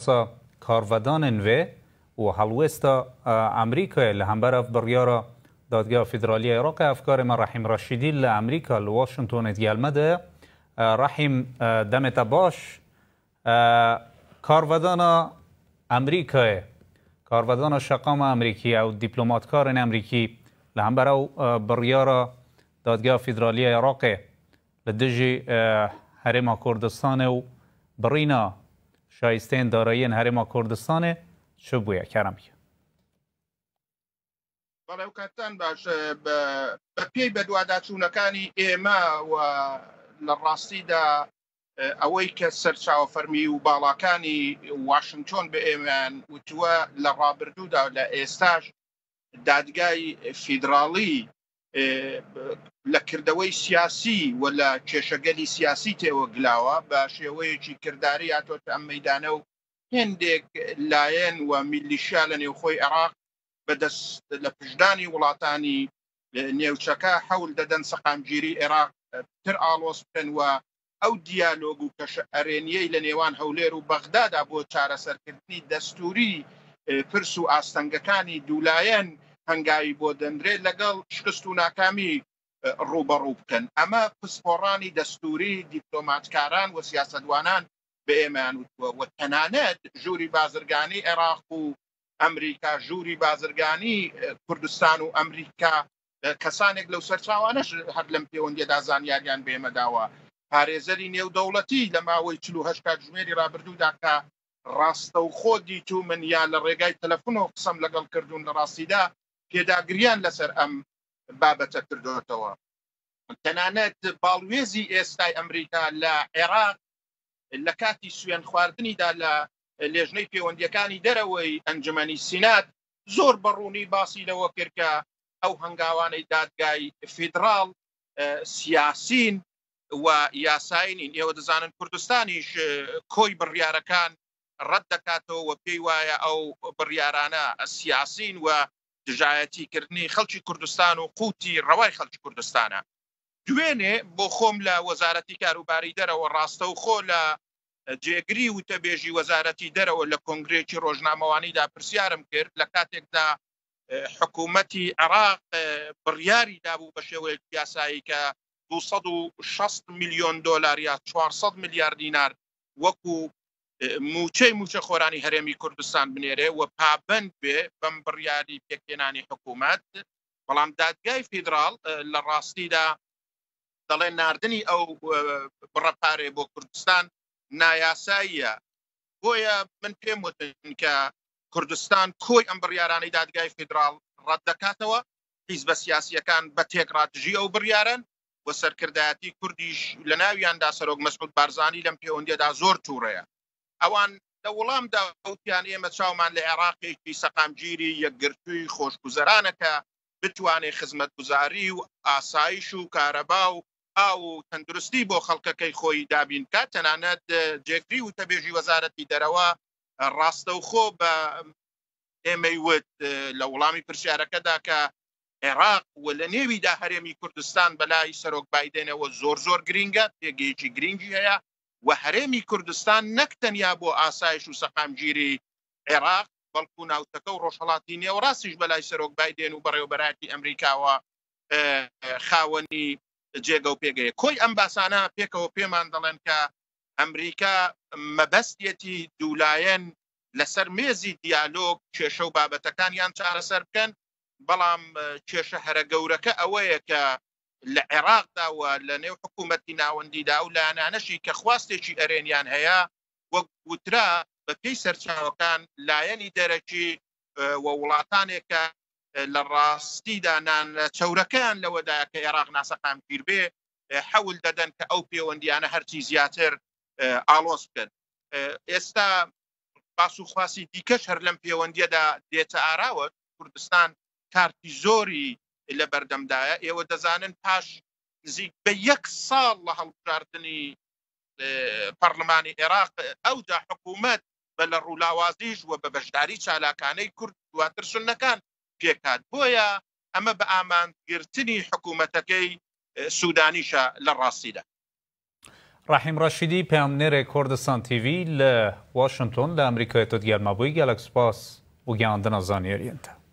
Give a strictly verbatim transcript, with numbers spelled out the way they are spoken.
کارودان وی و هلوستا امریکا لهمبر اف بریارا دادگاه فدرالی عراق افکار من رحیم رشیدی لامریکا لواشنطن دیالمده رحیم دمت باش کارودان امریکا کارودان شقام امریکی او دیپلماتکار امریکی لهمبر او بریارا دادگاه فدرالی عراق لدجی هرم کردستان و برینا شایستین دارایی هرم کردستان چه بویه کرمی؟ بەڵێ کاتان باش بە پێی بەدواداچوونەکانی ئێمە و لە ڕاستیدا ئەوەی کە سەرچاوە فەرمی و باڵاکانی واشنگتن بە ئێمەیان وتووە لە ڕابردوودا لە ئێستاش دادگای فیدراڵی لە کردەوەی سیاسی و لە کێشەگەلی سیاسی تێوە گلاوە بە شێوەیەکی کردداری هاتۆتە ئەم مەیدانە و هێندێک لایەن و میلیشیا لە نێوخۆی عێراق بەدەست لە پشدانی وڵاتانی نێوچەکە حەول دەدەن سەقامگیری عێراق تر ئاڵۆز بکەن و ئەو دیالۆگ و کەش ئەرێنیەی لە نێوان هەولێر و بەغدادا بۆ چارەسەرکردنی دەستوری پرس و ئاستەنگەکانی دوولایەن هەنگاوی بۆ دەندرێت لەگەڵ شکست و ناکامی ڕوبەڕوو بکەن. ئەمە پسپۆڕانی دەستوری دیپلۆماتکاران و سیاسەتوانان بە ئێمەیان وتووە و تەنانەت ژووری بازرگانی عێراق و ئەمریکا ژووری بازرگانی کوردستان و ئەمریکا کەسانێک لەو سەرچاوانەش هەر لەم پەیوەندیەدا زانیاریان بێمەداوە. پارێزەری نێودەوڵەتی لە ماوەی چل و هەشت کاتژمێری ڕابردوودا کە ڕاستە و خۆ دیتو من یان لە ڕێگای تەلەفۆنەوە قسەم لەگەڵ کردوون لە ڕاستیدا پێداگریان لەسەر ئەم بابەتە کردوێتەوە. تەنانەت باڵوێزی ئێستای ئەمریکا لە عێراق لە کاتی سوێن خواردنیدا لە لێژنەی پەیوەندیەکانی دەرەوەی ئەنجومەنی سینات زۆر بەڕوونی باسی لەوە کرد کە ئەو هەنگاوانەی دادگای فیدراڵ سیاسین و یاساینین. ئێوە دەزانن کوردستانیش کۆی بڕیارەکان ڕەت دەکاتەوە و پێی وایە ئەو بڕیارانە سیاسین و دژایەتیکردنی خەڵکی کوردستان و قوتی ڕەوای خەڵکی کوردستانە. دوێنێ بۆ خۆم لە وەزارەتی کاروباری دەرەوە ڕاستە و خۆ لە جێگری وتەبێژی وەزارەتی دەرەوە لە کۆنگرێکی ڕۆژنامەوانیدا پرسیارم کرد لە کاتێکدا حکوومەتی عێراق بڕیاری دابوو بە شێوەیەک یاسایی کە دووسەد و شەست میلیۆن دۆلار یا چوارسەد میلیارد دینار وەکو موچەی موچە خۆرانی هەرێمی کوردستان بنێرێ و پابند بێ بەم بڕیاری پێکهێنانی حکوومەت. بەڵام دادگای فیدراڵ لە ڕاستیدا دەڵێ ناردنی ئەو بڕەپارێ بۆ کوردستان نایاساییە. بۆیە من پێم وتن کە کوردستان کۆی ئەم بڕیارانەی دادگای فیدراڵ ڕەت دەکاتەوە، حیزبە سیاسیەکان بە تێکڕات دژی ئەو بڕیارن و سەرکردایەتی کوردیش لە ناویاندا سەرۆک مەسعود بارزانی لەم پەیوەندیەدا زۆر تووڕەیە. ئەوان لە وەڵامدا ئەوتیان ئێمە چاومان لە عێراقێکی سەقامگیری یەکگرتووی خۆشگوزەرانەکە بتوانێت خزمەتگوزاری و ئاسایش و کارەبا و ئاو و تەندروستی بۆ خەڵکەکەی خۆی دابین کات. تەنانەت جێگری و تەبێژی وەزارەتی دەرەوە ڕاستە و خۆ بە ئێمەی وت لە وەڵامی پرسیارەکەدا کە عێراق و لە نێویدا هەرێمی کوردستان بەلای سەرۆک بایدێنەوە زۆر زۆر گرینگە، پێگەیەکی گرنگی هەیە و هەرێمی کوردستان نەک تەنیا بۆ ئاسایش و سەقامگیری عێراق بەڵکو ناوچەکە و ڕۆژهەڵاتی نێوەڕاستیش بەلای سەرۆک بایدێن و بەڕێوەبەرایەتی ئەمریکاوە خاوەنی جێگە و پێگەیە. کۆی ئەم باسانە پێکەوە پێمان دەڵێن کە ئەمریکا مەبەستیەتی دوولایەن لەسەر مێزی دیالۆگ کێشە و بابەتەکانیان چارەسەر بکەن، بەڵام کێشە هەرە گەورەکە ئەوەیە کە لە عێراقدا و لە نێو حکوومەتی ناوەندیدا و لایەنانەشی کە خواستێکی ئەرێنیان هەیە وەک وترا بە پێی سەرچاوەکان لایەنی دەرەکی و وڵاتانێکە لە ڕاستیدا نان چەورەکەیان لەوەدایە کە عێراق ناسەقامگیر بێ حەول دەدەن کە ئەو پەیوەندیانە هەرچی زیاتر ئاڵۆز بکەن. ئێستا باسوخواسی دیکەش هەر لەم پەیوەندیەدا دێتە ئاراوە. کوردستان کارتی زۆری لە بەردەمدایە. ئێوە دەزانن پاش نزیک بە یەک ساڵ لە هەڵبژاردننی پەرلەمانی عێراق ئەوجا حکوومەت بە لە ڕوولاوازیش و بە بەشداری چالاکانەی کورد دواتر سونەکان پێکات. بۆیە ئەمە بە ئامانگرتنی حکوومەتەکەی سوودانیشە لە ڕاستیدا. رحیم راشیدی پیامنر کردستان تیوی ل واشنطن لامریکا تو دیگر مبوی گلکس پاس و گیاندن زانیارینته